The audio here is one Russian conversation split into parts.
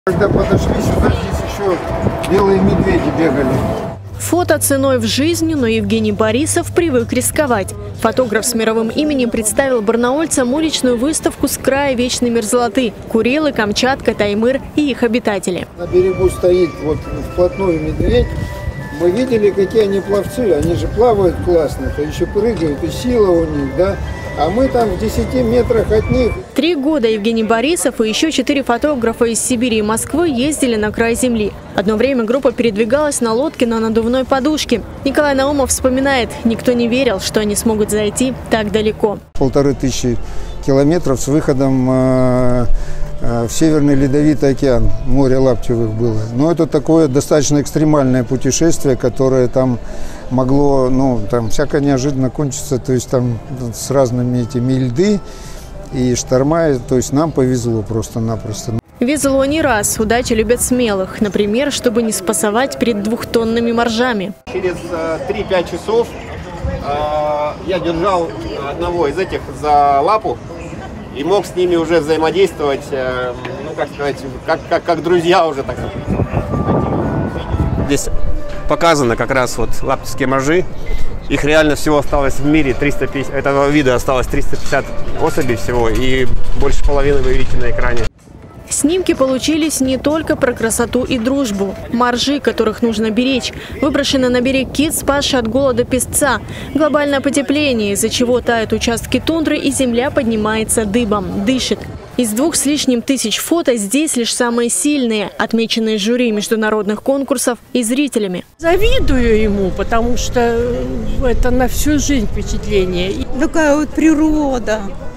Когда подошли сюда, здесь еще белые медведи бегали. Фото ценой в жизнь, но Евгений Борисов привык рисковать. Фотограф с мировым именем представил барнаульцам уличную выставку с края вечной мерзлоты – Курилы, Камчатка, Таймыр и их обитатели. На берегу стоит вот вплотную медведь. Мы видели, какие они пловцы. Они же плавают классно, то еще прыгают, и сила у них, да? А мы там в 10 метрах от них. 3 года Евгений Борисов и еще 4 фотографа из Сибири и Москвы ездили на край земли. Одно время группа передвигалась на лодке на надувной подушке. Николай Наумов вспоминает, никто не верил, что они смогут зайти так далеко. 1500 километров с выходом в Северный Ледовитый океан. Море Лаптевых было. Но это такое достаточно экстремальное путешествие, которое там могло, там всяко неожиданно кончиться, то есть там с разными этими льды и шторма, то есть нам повезло просто-напросто. Везло не раз. Удачи любят смелых. Например, чтобы не спасовать перед 2-тонными моржами. Через 3-5 часов я держал одного из этих за лапу и мог с ними уже взаимодействовать, как сказать, как друзья уже так. Здесь показано как раз вот лаптевские моржи. Их реально всего осталось в мире 350, этого вида осталось 350 особей всего, и больше половины вы видите на экране. Снимки получились не только про красоту и дружбу. Моржи, которых нужно беречь. Выброшенный на берег кит, спасший от голода песца. Глобальное потепление, из-за чего тают участки тундры и земля поднимается дыбом, дышит. Из 2 с лишним тысяч фото здесь лишь самые сильные, отмеченные жюри международных конкурсов и зрителями. Завидую ему, потому что это на всю жизнь впечатление. Такая вот природа.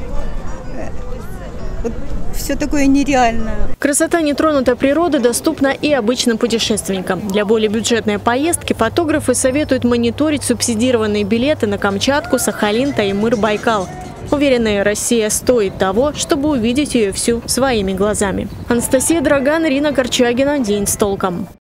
Все такое нереальное. Красота нетронутой природы доступна и обычным путешественникам. Для более бюджетной поездки фотографы советуют мониторить субсидированные билеты на Камчатку, Сахалин, Таймыр, Байкал. Уверены, Россия стоит того, чтобы увидеть ее всю своими глазами. Анастасия Драган, Ирина Корчагина. День с толком.